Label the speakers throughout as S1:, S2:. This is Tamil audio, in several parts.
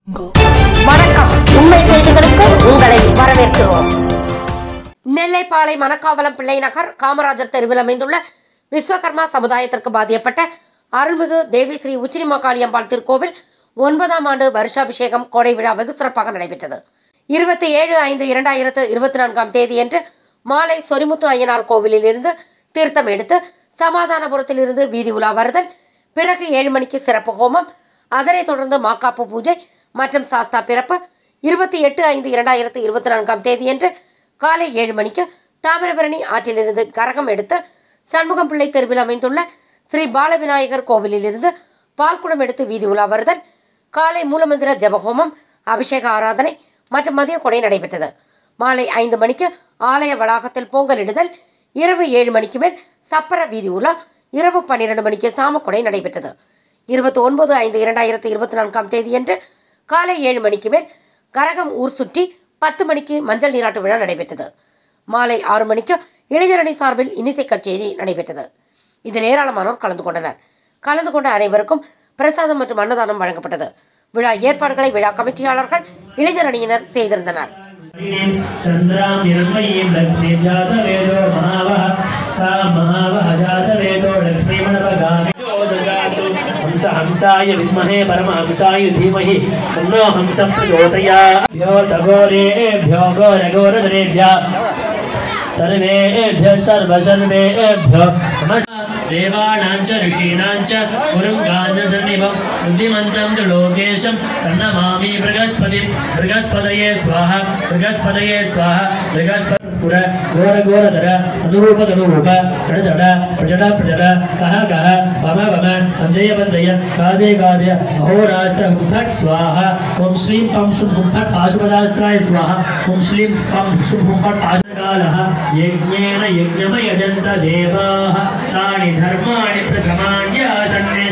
S1: வணக்கம். உண்மை செய்திகளுக்கு உங்களை வரவேற்கிறோம். நெல்லைப்பாளை மணக்காவலம் பிள்ளை நகர் காமராஜர் தெருவில் அமைந்துள்ள விஸ்வகர்மா சமுதாயத்திற்கு பாதிக்கப்பட்ட அருள்மிகு தேவி ஸ்ரீ உச்சினிமாகாளியம்பாள் திருக்கோவில் 9ஆம் ஆண்டு வருஷாபிஷேகம் கோடை விழா வெகு சிறப்பாக நடைபெற்றது. 27/5/2024 தேதியன்று மாலை சொரிமுத்து ஐயனார் கோவிலில் இருந்து தீர்த்தம் எடுத்து சமாதானபுரத்தில் இருந்து வீதி உலா வருதல், பிறகு 7 மணிக்கு சிறப்பு ஹோமம், அதனைத் தொடர்ந்து மாக்காப்பு பூஜை மற்றும் சாஸ்தா பிறப்பு. 28/5/2024 தேதியன்று காலை 7 மணிக்கு தாமிரபரணி ஆற்றிலிருந்து கரகம் எடுத்து சண்முகம் பிள்ளை தெருவில் அமைந்துள்ள ஸ்ரீ பாலவிநாயகர் கோவிலில் இருந்து பால்குடம் எடுத்து வீதி உலா வருதல், காலை மூலமந்திர ஜபஹோமம், அபிஷேக ஆராதனை மற்றும் மதிய கொடை நடைபெற்றது. மாலை 5 மணிக்கு ஆலய வளாகத்தில் பொங்கலிடுதல், இரவு 7 மணிக்கு மேல் சப்பர வீதி உலா, இரவு 12 மணிக்கு சாம கொடை நடைபெற்றது. 29/5/2024 தேதியன்று காலை 7 மணிக்கு மேல் கரகம் ஊர் சுற்றி 10 மணிக்கு மஞ்சள் நீராட்டு விழா நடைபெற்றது. மாலை 6 மணிக்கு இளைஞரணி சார்பில் இன்னிசை கச்சேரி நடைபெற்றது. இதில் ஏராளமானோர் கலந்து கொண்டனர். கலந்து கொண்ட அனைவருக்கும் பிரசாதம் மற்றும் அன்னதானம் வழங்கப்பட்டது. விழா ஏற்பாடுகளை விழா கமிட்டியாளர்கள் இளைஞரணியினர் செய்திருந்தனர்.
S2: हंसाय विद्महे परमहंसाय धीमहि तन्नो हंसः प्रचोदयात्। भ्यो तगोरेभ्यो घोरघोरधरेभ्यः सर्वेभ्यः सर्वसर्वेभ्यो नमः। देवानां च ऋषीणां च गुरुं गान्धसन्निभं बुद्धिमन्तं च लोकेशं तन्नमामि बृहस्पतिं। बृहस्पतये स्वाहा बृहस्पतये स्वाहा बृहस्पतिस्फुर घोरघोरधर अनुरूप चढ़ प्रजड प्रजड कह कह वम वम वन्दय वन्दय गादे गादय अहोरात्र फट् स्वाहा। ओं श्रीं पं शुं हुं फट् पाशुपदास्त्राय स्वाहा। ओं श्रीं पं शुं हुं फट् पाशुकालः यज्ञेन यज्ञमयजन्त देवाः तानि धर्माणि प्रथमान्यासन्ने।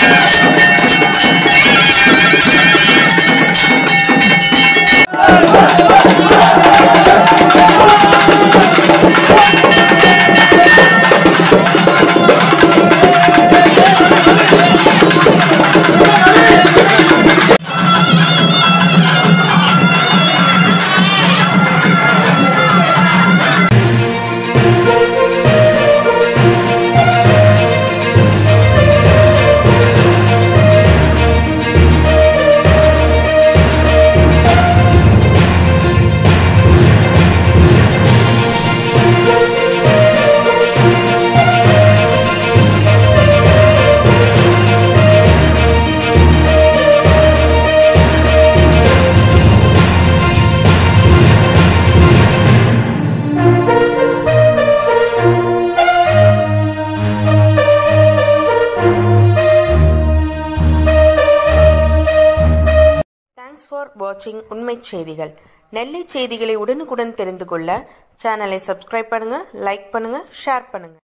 S3: ஃபார் வாட்சிங் உண்மை செய்திகள். நெல்லை செய்திகளை உடனுக்குடன் தெரிந்து கொள்ள சேனலை சப்ஸ்கிரைப் பண்ணுங்க, லைக் பண்ணுங்க, ஷேர் பண்ணுங்க.